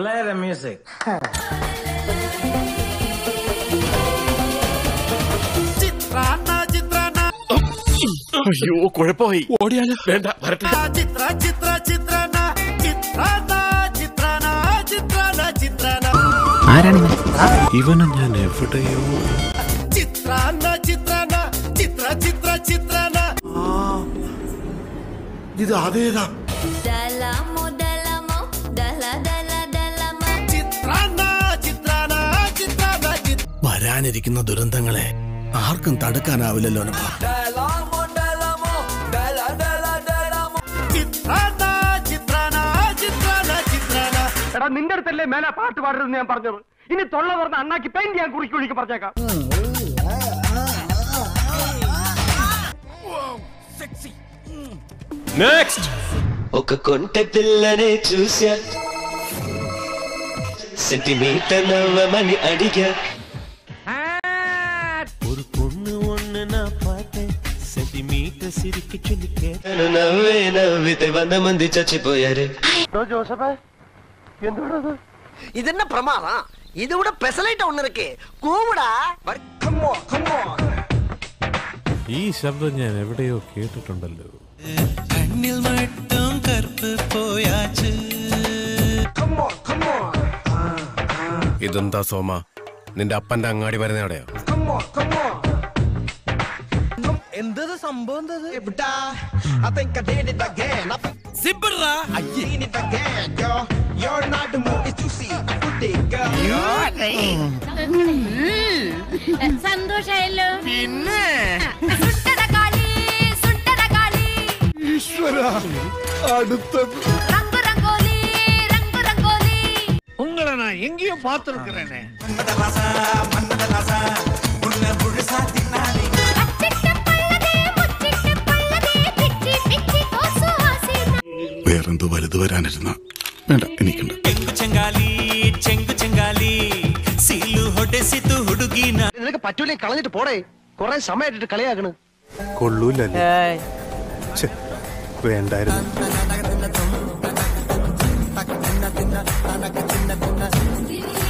Play the music. അയ്യോ കുഴപ്പമായി ഓടിയാലോ വേണ്ട വരട്ടെ ഇവനെ ഞാൻ എവിടെയോ ഇത് അതേതാ വരാനിരിക്കുന്ന ദുരന്തങ്ങളെ ആർക്കും തടുക്കാനാവില്ലല്ലോ. എടാ നിന്റെ അടുത്തല്ലേ മേലെ പാട്ട് പാടരുതെന്ന് ഞാൻ പറഞ്ഞത്. ഇനി തൊള്ള തുറന്ന് അണ്ണാക്കി പെയിന്റ് ഞാൻ കുറിക്കുഴിക്ക് പറഞ്ഞേക്കാം. നെക്സ്റ്റ് ఒక కొంటె పిల్లనే చూసా సెంటిమీటర్ నవ్వమని అడిగా ஒரு பொண்ணு ஒண்ணு நான் பார்த்தேன் సెంటిమీటర్ సిరికి చులికే నన్ను నవ్వే నవ్వితే 100 మంది చచ్చిపోయారు. ഇതെന്നെ പ്രമാദം. ഇതിവിടെ പെസലായിട്ട് ഒന്ന് ഇരിക്കേ കൂടാ. ഈ ശബ്ദം ഞാൻ എവിടെയോ കേട്ടിട്ടുണ്ടല്ലോ. കണ്ണിൽ മട്ടും കറുപ്പ് പോയാച്ച്. ഇതെന്താ സോമ നിന്റെ അപ്പന്റെ അങ്ങാടി വരുന്നവിടെയോ? എന്തത് സംഭവം? സന്തോഷായല്ലോ. പിന്നെ உங்களை நான் எங்கேயோ பார்த்திருக்கிறேனே. വേറെന്തോ വലുത് വരാനിരുന്ന വേണ്ട എനിക്കുണ്ട്. നിനക്ക് പറ്റൂലേ കളഞ്ഞിട്ട് പോടേ. കൊറേ സമയമായിട്ട് കളിയാക്കണ്. കൊള്ളൂലല്ലേ? വേണ്ടായിരുന്നു. Thank you.